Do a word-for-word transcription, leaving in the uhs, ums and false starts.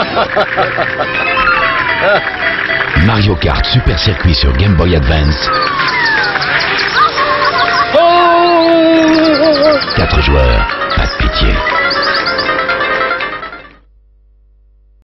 Mario Kart Super Circuit sur Game Boy Advance. Quatre joueurs.